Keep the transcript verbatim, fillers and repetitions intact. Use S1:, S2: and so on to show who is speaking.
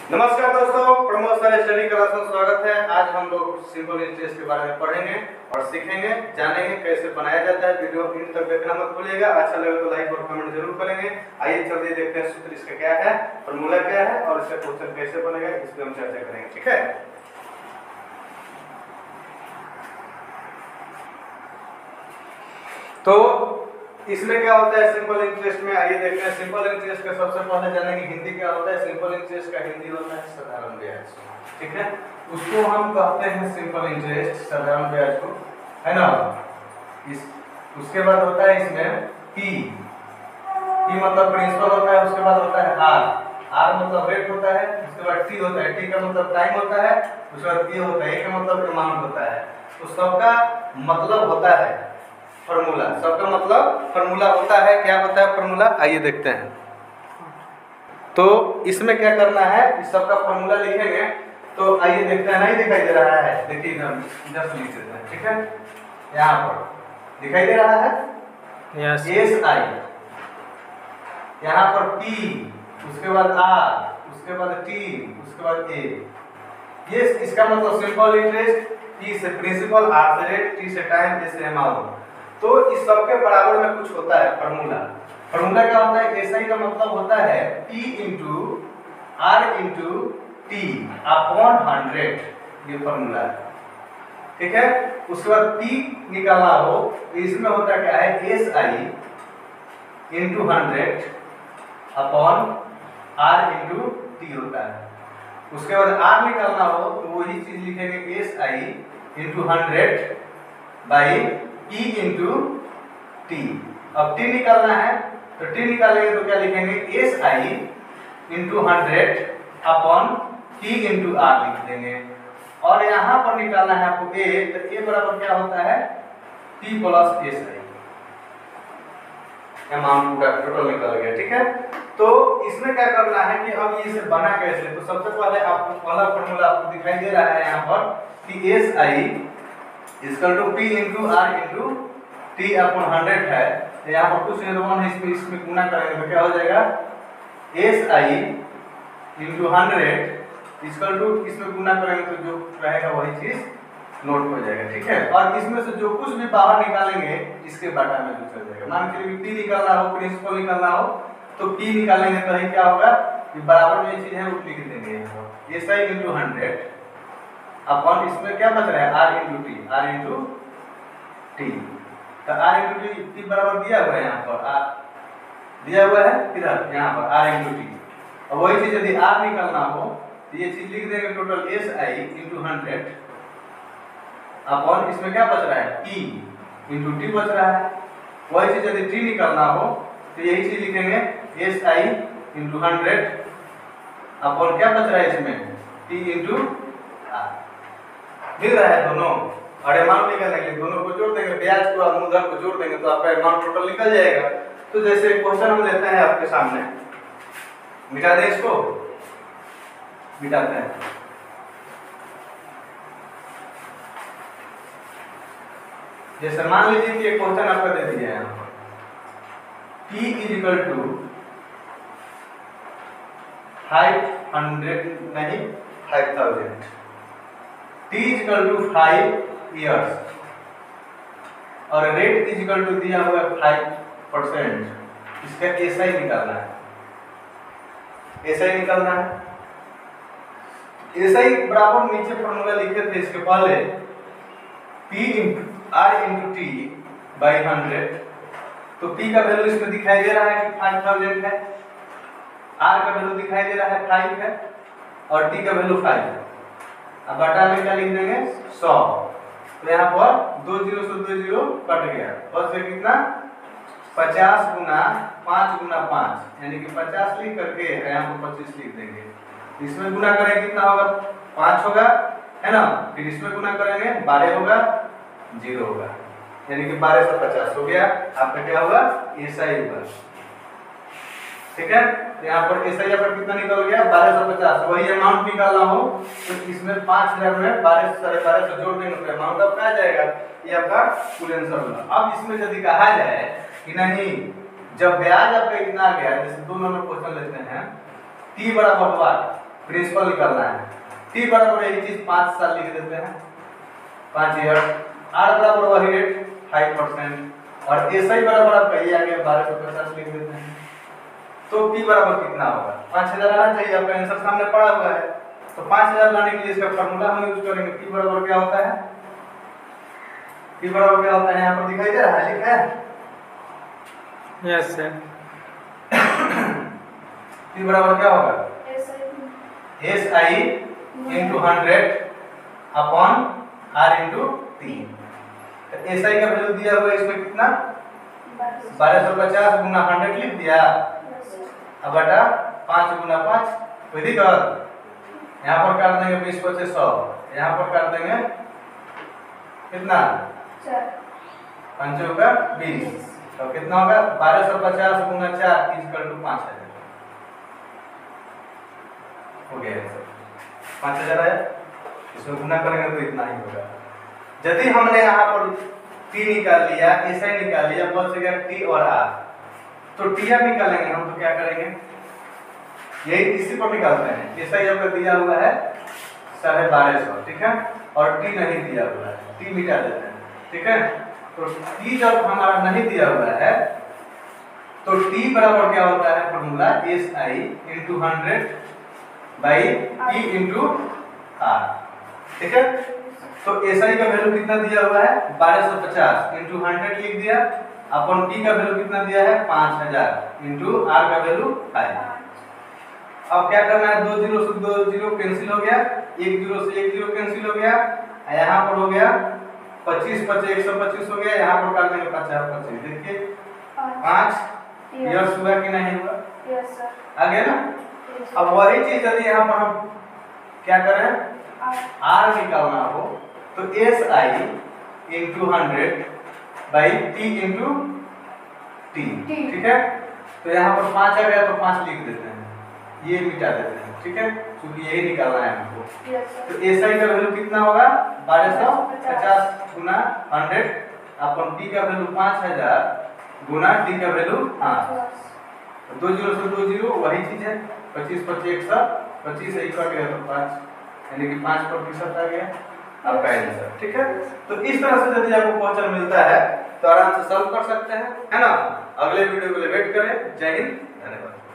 S1: नमस्कार दोस्तों, Pramod sir study class में स्वागत है। आज हम लोग सिंपल इंटरेस्ट के बारे में पढ़ेंगे और सीखेंगे, जानेंगे कैसे बनाया जाता है। वीडियो इन तक देखना मत भूलिएगा। अच्छा लगे तो लाइक और कमेंट जरूर करेंगे। आइए चलिए देखते हैं सूत्र इसका क्या है, फॉर्मूला क्या है और इसका क्वेश्चन कैसे बनेगा, इस पर हम चर्चा करेंगे। ठीक है, तो इसमें क्या होता है सिंपल इंटरेस्ट में, आइए देखते हैं। सिंपल इंटरेस्ट का सबसे पहले जानेंगे हिंदी क्या होता है। सिंपल इंटरेस्ट का हिंदी होता है साधारण ब्याज। ठीक है, उसको हम कहते हैं सिंपल इंटरेस्ट, साधारण ब्याज को, है ना। इस उसके बाद होता है इसमें पी पी मतलब प्रिंसिपल होता है। उसके बाद होता है आर आर मतलब रेट होता है। उसके बाद टी होता है, टी का मतलब टाइम होता है। उसके बाद ए होता है, ए का मतलब अमाउंट होता है। तो सबका मतलब होता है फॉर्मूला, सबका मतलब फॉर्मूला होता है। क्या होता है फॉर्मूला, आइए देखते हैं। तो इसमें क्या करना है, इस सबका फॉर्मूला लिखेंगे। तो आइए देखते हैं। नहीं दिखाई दे रहा है, देखिए इधर जस्ट लिख देते हैं। ठीक है, यहाँ पर दिखाई दे रहा है
S2: यस
S1: एस आई, यहाँ पर पी, उसके बाद आर, उसके बाद टी, उसके बाद ए। ये इसका मतलब सिंपल इंटरेस्ट, पी से प्रिंसिपल, आर से रेट, टी से टाइम, ए से अमाउंट। तो इस सब के बराबर में कुछ होता है फॉर्मूला। फॉर्मूला क्या होता है, एसआई का मतलब होता है P into R into T upon hundred, ये फॉर्मूला है। ठीक है, उसके बाद P निकालना हो तो इसमें होता क्या है, S I into hundred upon R into T होता है। उसके बाद R निकालना हो तो वही चीज लिखेंगे, S I into hundred by P into T. अब T निकालना है तो T निकालेंगे तो क्या लिखेंगे, S I into hundred upon T into R लिख देंगे। और यहाँ पर निकालना है आपको A, तो A बराबर क्या होता है, T plus S I. Amount पूरा टोटल निकल गया। ठीक है, तो इसमें क्या करना है कि अब ये से बना कैसे। तो सबसे पहले आपको पहला फॉर्मूला आपको दिखाई दे रहा है यहाँ पर कि S I equal to P into R into T upon hundred है। तो यहाँ पर कुछ नहीं, वन इसमें इसमें गुना करेंगे तो क्या हो जाएगा, S I into hundred equal to, इसमें गुना करेंगे तो जो रहेगा वही चीज नोट हो जाएगा। ठीक है, और इसमें से जो कुछ भी बाहर निकालेंगे इसके बाटा में जो चल जाएगा। मान के लिए पी निकालना हो, प्रिंसिपल निकालना हो तो पी निकालेंगे तो ही क्या होगा, ये बराबर में चीज है वो लिख देंगे। S I into hundred upon, इसमें क्या बच रहा है, R into T, R into T. तो आर इंटू टी टी बराबर दिया हुआ है, यहाँ पर आर दिया हुआ है, किधर, यहाँ पर आर इंटू टी। और वही चीज यदि आर निकालना हो तो ये चीज लिख देंगे, total S I into hundred upon, इसमें क्या बच रहा है, पी इंटू टी बच रहा है। वही चीज यदि टी निकालना हो तो यही चीज लिखेंगे, S I into hundred upon क्या बच रहा है इसमें, टी इंटू आर। मिल रहा है दोनों, और अमाउंट निकालने के लिए दोनों को जोड़ देंगे, ब्याज को और मूलधन को जोड़ देंगे तो आपका अमाउंट टोटल निकल जाएगा। तो जैसे क्वेश्चन हम लेते हैं आपके सामने, मिटा दें इसको, मिटाते हैं। जैसे मान लीजिए कि एक क्वेश्चन आपका दे दिया है यहाँ पर, P is equal to five hundred नहीं five thousand, T is equal to five years और रेट इज इक्वल टू दिया हुआ है फाइव परसेंट। इसका एस आई निकालना है, एस आई निकालना है। एस आई बराबर नीचे फॉर्मूला लिखे थे इसके पहले, P into R into T by hundred. तो P का वैल्यू इसमें दिखाई दे रहा है कि फाइव थाउजेंड है, R का वैल्यू दिखाई दे रहा है फाइव है और T का वैल्यू फाइव है। अब बटा में क्या लिख देंगे, सौ। तो यहाँ पर दो जीरो से दो जीरो कट गया, बस ये कितना, पचास गुना पाँच गुना पाँच, यानी कि पचास लिख करके यहाँ पर पच्चीस लिख देंगे। इसमें गुना करेंगे कितना होगा, पाँच होगा, है ना। फिर इसमें गुना करेंगे बारह होगा, जीरो होगा, यानी कि बारह सौ पचास हो गया। आपका क्या होगा, एस आई होगा। ठीक है, तो यहाँ पर एस आई पर कितना निकल गया, बारह सौ पचास। वही अमाउंट निकालना हो तो इसमें पाँच हजार में बारह साढ़े बारह सौ जोड़ देंगे तो अमाउंट आपका आ जाएगा। ये आपका फुल आंसर होगा। अब इसमें यदि कहा जाए कि नहीं, जब ब्याज आपका इतना आ गया, जैसे दो नंबर क्वेश्चन लेते हैं, टी बराबर हुआ प्रिंसिपल निकालना है। टी बराबर यही चीज पाँच साल लिख देते हैं, पाँच ईयर। आर बराबर वही रेट फाइव परसेंट और एस आई बराबर आपका ये आ गया बारह सौ पचास लिख देते हैं। तो पी बराबर कितना होगा, पाँच हजार आना चाहिए, आपका आंसर सामने पड़ा हुआ है। तो पाँच हजार लाने के लिए इसका फॉर्मूला हम यूज करेंगे। पी बराबर क्या होता है, पी बराबर क्या होता है यहाँ पर दिखाई दे रहा है, लिखा है?
S2: Yes sir.
S1: पी बराबर क्या होगा, S I into hundred upon R into T. S I का वैल्यू दिया हुआ है इसमें कितना, बारह सौ पचास गुना हंड्रेड लिख दिया, अब बटा पाँच गुना पाँच, कोई दिक्कत? यहाँ पर कर देंगे बीस पच्चीस सौ, यहाँ पर कर देंगे कितना, पंचों का बीस, तो कितना होगा बारह सौ पचास गुना चार इक्वल टू पाँच हजार हो गया। पाँच हजार आया, इसमें गुना करेंगे तो इतना ही होगा। यदि हमने यहाँ पर टी निकाल लिया, एस आई निकाल लिया, बच गया टी और आर, तो टी आर निकालेंगे हम तो क्या करेंगे, यही इसी पर निकालते हैं। एस आई आपका दिया हुआ है साढ़े बारह सौ, ठीक है, और टी नहीं दिया हुआ है, टी मिटा देते हैं, ठीक है। तो टी जब हमारा नहीं दिया हुआ है तो टी बराबर क्या होता है formula, S I into hundred by T into R, ठीक है। तो एस आई का वैल्यू कितना दिया हुआ है, बारह सौ पचास इंटू हंड्रेड लिख दिया, अपन टी का वैल्यू कितना दिया है, पाँच हजार इंटू आर का वैल्यू फाइव। अब क्या करना है, दो जीरो से दो जीरो कैंसिल हो गया, एक जीरो से एक जीरो कैंसिल हो गया, यहाँ पर हो गया पच्चीस पच्चीस एक सौ पच्चीस हो गया, यहाँ पर कर देंगे पचास पच्चीस, देखिए पाँच यस हुआ कि नहीं हुआ,
S3: यस सर,
S1: आ गया ना। अब वही चीज यदि यहाँ पर हम क्या करें, आर निकालना हो तो S I into hundred by T into T, ठीक है। तो यहाँ पर पाँच आ गया तो पाँच लिख देते हैं, ये मिटा देते हैं, ठीक है, क्योंकि यही निकालना है हमको। तो एस आई का वैल्यू कितना होगा, बारह सौ पचास गुना हंड्रेड अपन टी का वैल्यू पाँच हजार गुना टी का वैल्यू पाँच, दो जीरो से दो जीरो वही चीज है, पच्चीस पच्चीस एक सौ पच्चीस एक कट गया तो पाँच, यानी कि पाँच प्रतिशत आ गया आपका आंसर, ठीक है। तो इस तरह से यदि आपको क्वेश्चन मिलता है तो आराम से सॉल्व कर सकते हैं, है ना। अगले वीडियो के लिए वेट करें। जय हिंद, धन्यवाद।